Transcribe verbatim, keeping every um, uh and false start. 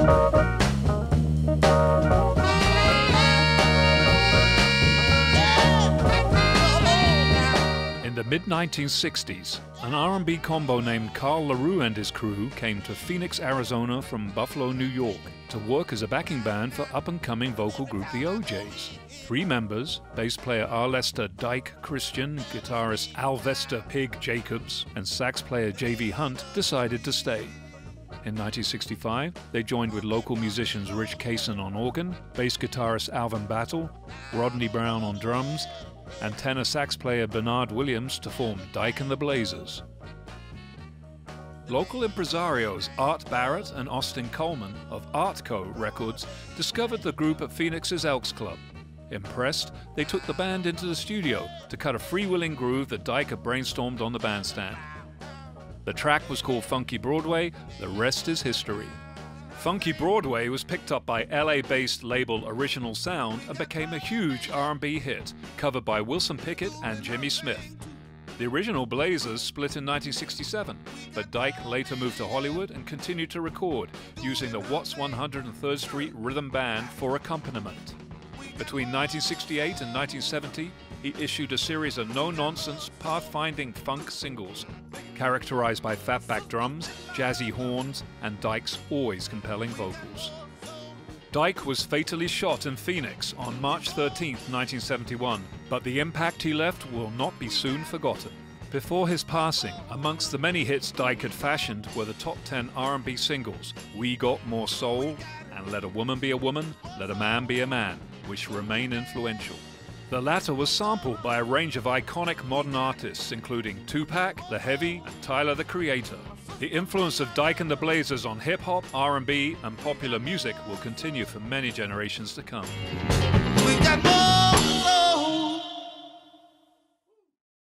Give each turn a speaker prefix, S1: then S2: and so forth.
S1: In the mid nineteen sixties, an R and B combo named Carl LaRue and his crew came to Phoenix, Arizona from Buffalo, New York to work as a backing band for up-and-coming vocal group the O Js. Three members, bass player Arlester Dyke Christian, guitarist Alvester Pig Jacobs, and sax player J V Hunt, decided to stay. In nineteen sixty-five, they joined with local musicians Rich Kaysen on organ, bass guitarist Alvin Battle, Rodney Brown on drums, and tenor sax player Bernard Williams to form Dyke and the Blazers. Local impresarios Art Barrett and Austin Coleman of Artco Records discovered the group at Phoenix's Elks Club. Impressed, they took the band into the studio to cut a freewheeling groove that Dyke had brainstormed on the bandstand. The track was called Funky Broadway. The rest is history. Funky Broadway was picked up by L A-based label Original Sound and became a huge R and B hit, covered by Wilson Pickett and Jimmy Smith. The original Blazers split in nineteen sixty-seven, but Dyke later moved to Hollywood and continued to record, using the Watts one hundred third Street Rhythm Band for accompaniment. Between nineteen sixty-eight and nineteen seventy, he issued a series of no-nonsense, path-finding funk singles, characterized by fatback drums, jazzy horns, and Dyke's always compelling vocals. Dyke was fatally shot in Phoenix on March thirteenth, nineteen seventy-one, but the impact he left will not be soon forgotten. Before his passing, amongst the many hits Dyke had fashioned were the top ten R and B singles, We Got More Soul, and Let a Woman Be a Woman, Let a Man Be a Man, which remain influential. The latter was sampled by a range of iconic modern artists, including Tupac, The Heavy, and Tyler, the Creator. The influence of Dyke and the Blazers on hip-hop, R and B, and popular music will continue for many generations to come.
S2: We got more soul.